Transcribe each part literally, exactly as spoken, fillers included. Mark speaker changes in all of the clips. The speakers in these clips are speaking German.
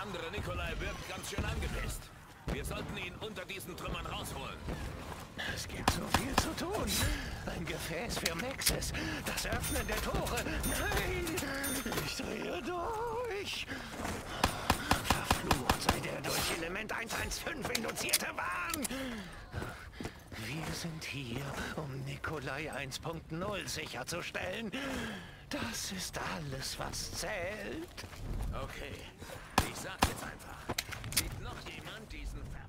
Speaker 1: andere Nikolai wirkt ganz schön angepisst. Wir sollten ihn unter diesen Trümmern rausholen.
Speaker 2: Es gibt so viel zu tun. Ein Gefäß für Maxis. Das Öffnen der Tore. Nein! Ich drehe durch. Verflucht sei der durch Element hundertfünfzehn induzierte Wahn. Wir sind hier, um Nikolai eins Punkt null sicherzustellen. Das ist alles, was zählt.
Speaker 1: Okay, ich sag jetzt einfach. Sieht noch jemand diesen Ver...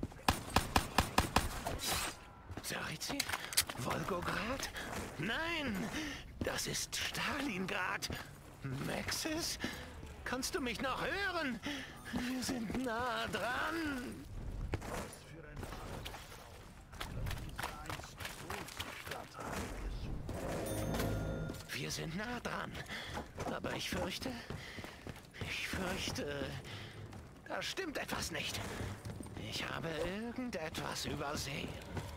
Speaker 2: Saritzi? Volgograd? Nein, das ist Stalingrad. Maxis? Kannst du mich noch hören? Wir sind nah dran. Wir sind nah dran. Aber ich fürchte... Ich fürchte... Da stimmt etwas nicht. Ich habe irgendetwas übersehen.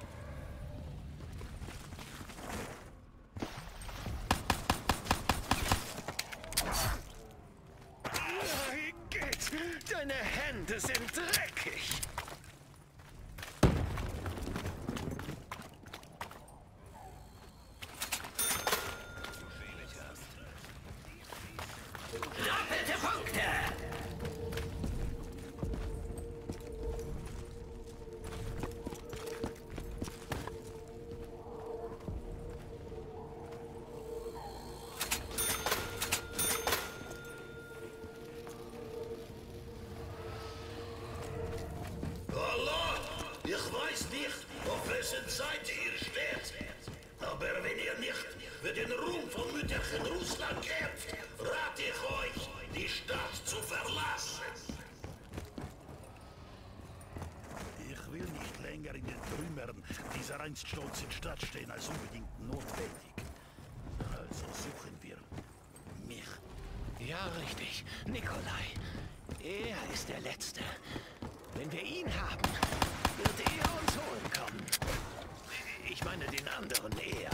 Speaker 2: Igitt, deine Hände sind dreckig.
Speaker 3: Doppelte Punkte!
Speaker 4: Ich weiß nicht, auf wessen Seite ihr steht. Aber wenn ihr nicht für den Ruhm von Mütterchen Russland kämpft, rate ich euch, die Stadt zu verlassen.
Speaker 5: Ich will nicht länger in den Trümmern dieser einst stolzen Stadt stehen als unbedingt notwendig. Also suchen wir mich.
Speaker 2: Ja, richtig. Nikolai. Er ist der Letzte. Wenn wir ihn haben, wird er uns holen kommen. Ich meine den anderen eher.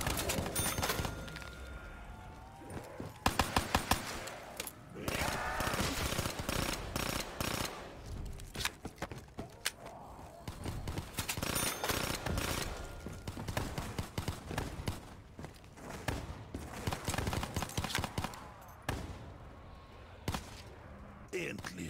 Speaker 5: Endlich.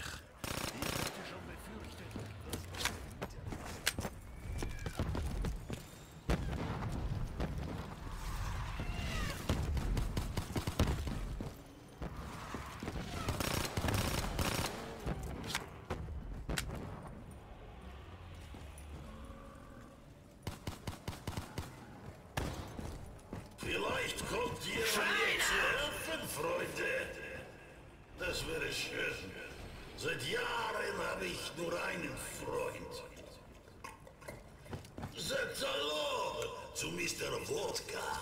Speaker 4: Vielleicht kommt ihr mir zu helfen, Freunde. Das wäre schön. Seit Jahren habe ich nur einen Freund. Sagt Hallo zu Mister Wodka.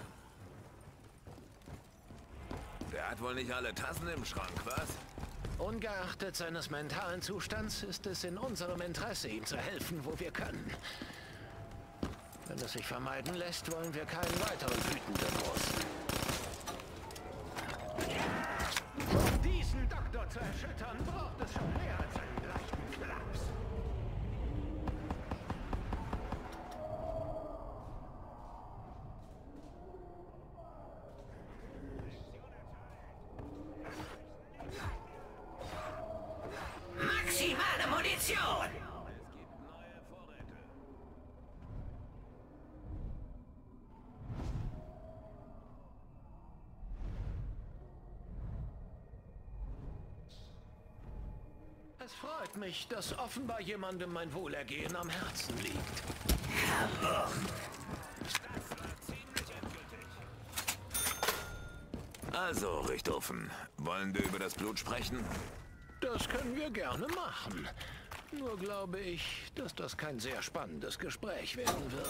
Speaker 1: Der hat wohl nicht alle Tassen im Schrank, was?
Speaker 2: Ungeachtet seines mentalen Zustands ist es in unserem Interesse, ihm zu helfen, wo wir können. Wenn es sich vermeiden lässt, wollen wir keinen weiteren wütenden Russen. Um diesen Doktor zu erschüttern, braucht es schon mehr als einen leichten Flachs.
Speaker 3: Maximale Munition!
Speaker 2: Es freut mich, dass offenbar jemandem mein Wohlergehen am Herzen liegt.
Speaker 1: Also, Richthofen, wollen wir über das Blut sprechen?
Speaker 2: Das können wir gerne machen. Nur glaube ich, dass das kein sehr spannendes Gespräch werden wird.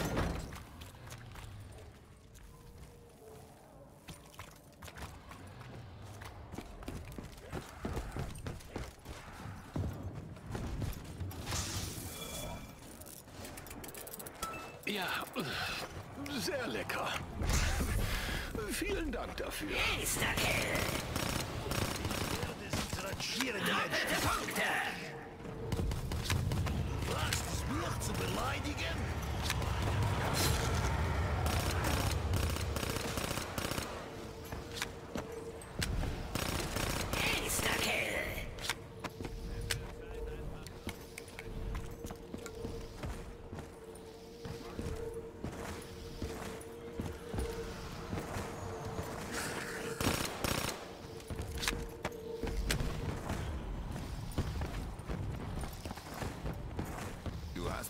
Speaker 2: Ja, sehr lecker. Vielen Dank dafür.
Speaker 3: Insta-Kill!
Speaker 5: Das ist
Speaker 3: Doppelte Punkte!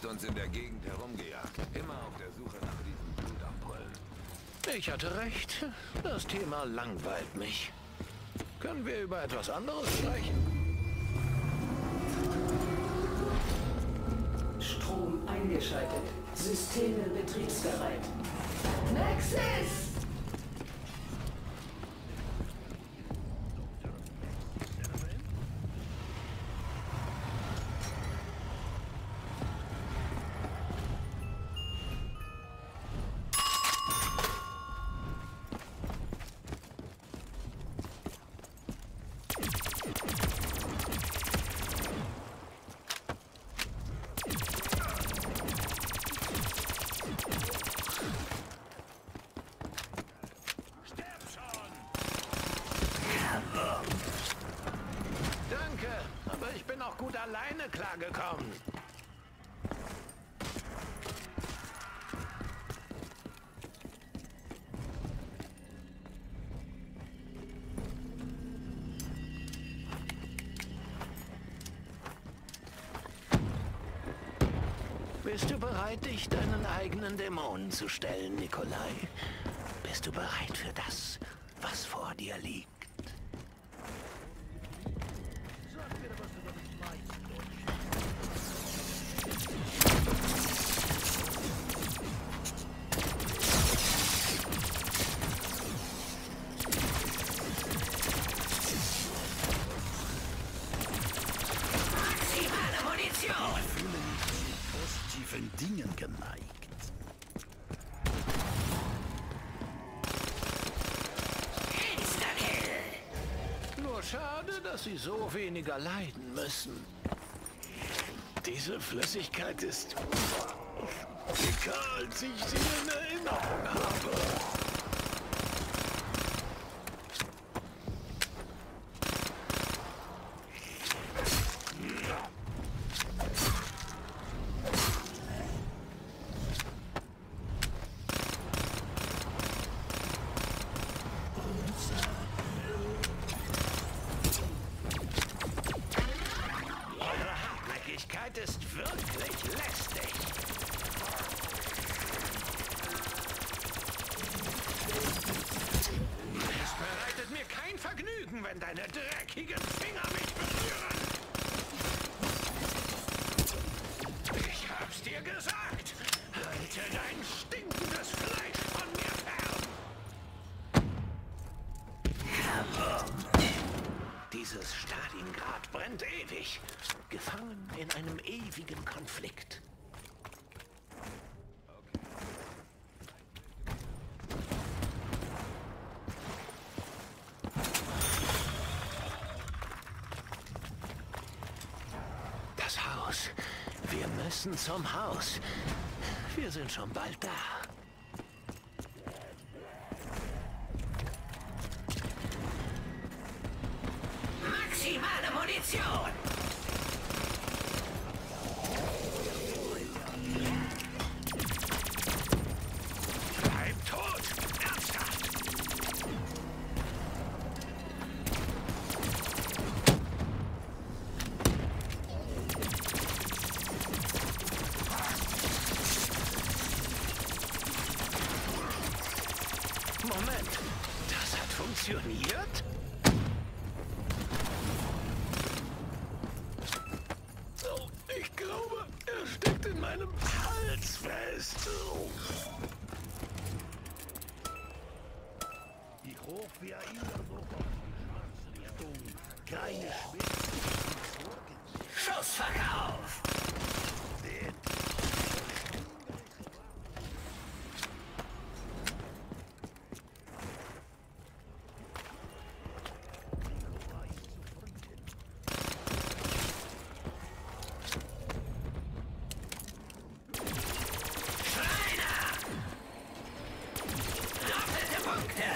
Speaker 1: uns in der Gegend herumgejagt. Immer auf der Suche nach diesen Blutampullen.
Speaker 2: Ich hatte recht. Das Thema langweilt mich. Können wir über etwas anderes sprechen?
Speaker 6: Strom eingeschaltet. Systeme betriebsbereit. Nexus!
Speaker 2: Danke, aber ich bin auch gut alleine klargekommen. Bist du bereit, dich deinen eigenen Dämonen zu stellen, Nikolai? Bist du bereit für das, was vor dir liegt?
Speaker 3: Maximale Munition!
Speaker 5: Fühle mich zu positiven Dingen geneigt.
Speaker 3: Instakill!
Speaker 2: Nur schade, dass sie so weniger leiden müssen. Diese Flüssigkeit ist dicker, als ich sie in Erinnerung habe. Eure Hartnäckigkeit ist wirklich lästig. Es bereitet mir kein Vergnügen, wenn deine dreckigen Finger mich berühren. Ich hab's dir gesagt. Halte dein stinkendes Fleisch von mir fern. Dieses Stalingrad brennt ewig. Gefangen in einem ewigen Konflikt. Das Haus. Wir müssen zum Haus. Wir sind schon bald da.
Speaker 3: Maximale Munition!
Speaker 2: Bleib tot! Ernsthaft! Moment, das hat funktioniert? Oh, ich glaube, er steckt in meinem Hals fest. Oh.
Speaker 5: Ich hoffe ja immer noch auf die Schwarzrichtung. Keine Schmerzen, Sorgen.
Speaker 3: Schussverkauf!
Speaker 5: Den
Speaker 3: Schreiner! Doppelte Punkte!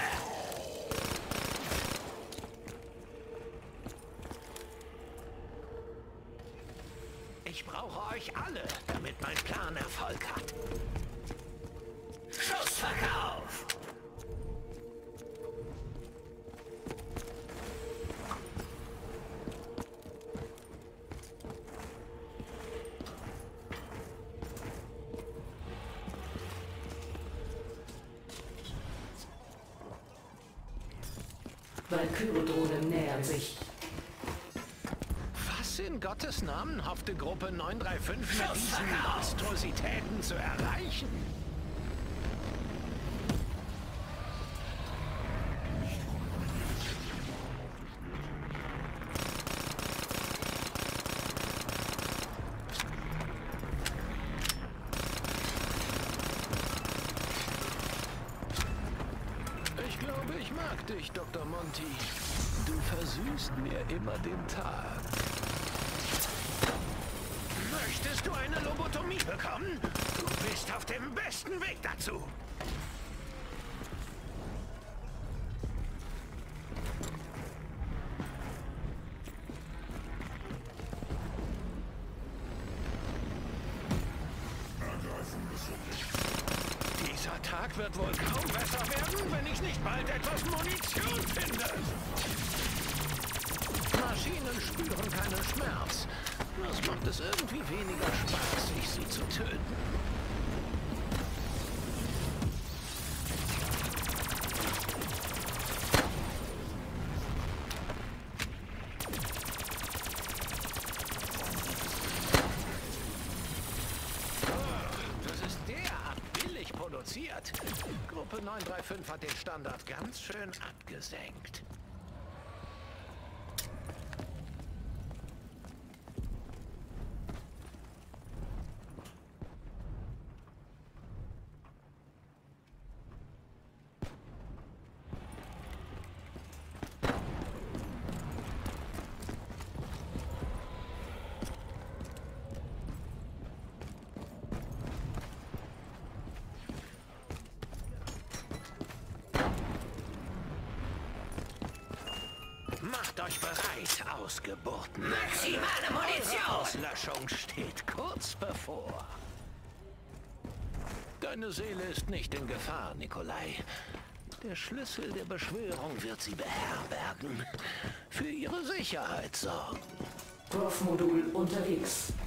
Speaker 2: Ich brauche euch alle, damit mein Plan Erfolg hat.
Speaker 3: Schussverkauf!
Speaker 6: Valkyrie-Drohnen nähern sich.
Speaker 2: Was in Gottes Namen hoffte Gruppe neun drei fünf mit diesen Monstrositäten zu erreichen? Ich glaube, ich mag dich, Doktor Monty. Du versüßt mir immer den Tag. Möchtest du eine Lobotomie bekommen? Du bist auf dem besten Weg dazu. Dieser Tag wird wohl kaum besser werden, wenn ich nicht bald etwas Munition finde. Maschinen spüren keinen Schmerz. Das macht es irgendwie weniger spaßig, sie zu töten. Das ist derart billig produziert. Gruppe neun drei fünf hat den Standard ganz schön abgesenkt. Macht euch bereit, Ausgeburten.
Speaker 3: Maximale Munition!
Speaker 2: Auslöschung steht kurz bevor. Deine Seele ist nicht in Gefahr, Nikolai. Der Schlüssel der Beschwörung wird sie beherbergen. Für ihre Sicherheit sorgen.
Speaker 6: Dorfmodul unterwegs.